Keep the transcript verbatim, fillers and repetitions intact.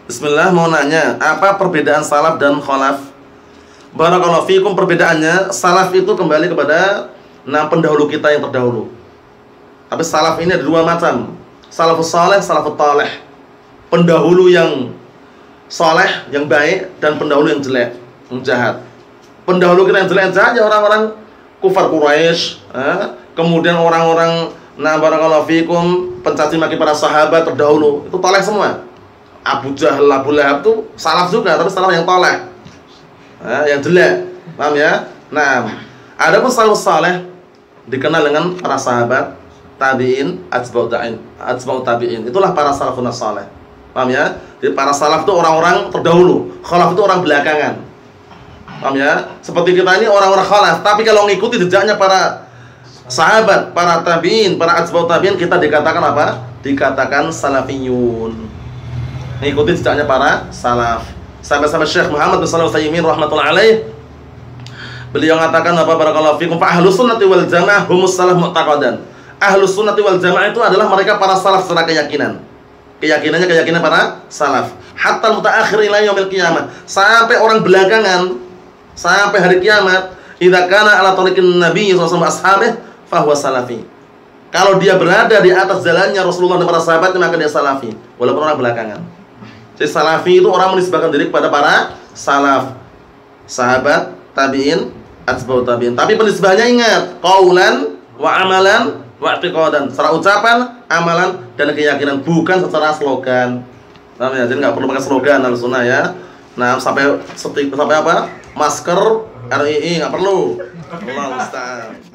Bismillah, mau nanya, apa perbedaan salaf dan khalaf? Barakallahu fikum. Perbedaannya, salaf itu kembali kepada enam pendahulu kita yang terdahulu. Tapi salaf ini ada dua macam. Salafus saleh, salafut taleh. Pendahulu yang saleh, yang baik, dan pendahulu yang jelek, yang jahat. Pendahulu kita yang jelek, yang jahat ya orang-orang kufar Quraisy, eh? Kemudian orang-orang, nah barakallahu fikum, pencaci maki para sahabat terdahulu. Itu taleh semua. Abu Jahal, Abu Lahab itu salaf juga, tapi salaf yang taleh, eh? Yang jelek. Paham ya? Nah, adapun salafus saleh dikenal dengan para sahabat, tabi'in, atba'ut tabi'in, atba'ut tabi'in. Itulah para salafun saleh. Paham ya? Jadi para salaf itu orang-orang terdahulu, khalaf itu orang belakangan. Paham ya? Seperti kita ini orang-orang khalaf, tapi kalau mengikuti jejaknya para sahabat, para tabi'in, para atba'ut tabi'in, kita dikatakan apa? Dikatakan salafiyun. Mengikuti jejaknya para salaf. Sampai-sampai Syekh Muhammad bin Shalih Al-Utsaimin rahmatullahi alaih, beliau mengatakan apa, barakallahu fikum, fa ahlus sunnati wal jamaah humus salaf mu'taqadan. Ahlus sunnati wal jamaah itu adalah mereka para salaf secara keyakinan. Keyakinannya keyakinan para salaf. Hatta mutaakhir ila yaumil qiyamah. Sampai orang belakangan, sampai hari kiamat, idza kana ala tariqin nabi sallallahu alaihi wasallam ashabih fa huwa salafi. Kalau dia berada di atas jalannya Rasulullah dan para sahabat, maka dia salafi, walaupun orang belakangan. Jadi salafi itu orang menisbahkan diri kepada para salaf, sahabat, tabi'in, atba'ut tabi'in. Tapi penisbahnya ingat, qaulan wa amalan wa i'tiqadan, secara ucapan, amalan, dan keyakinan, bukan secara slogan. Paham ya? Jadi nggak perlu pakai slogan Ahlussunnah ya. Nah, sampai sampai apa? Masker R I I nggak perlu. Allah Ustaz.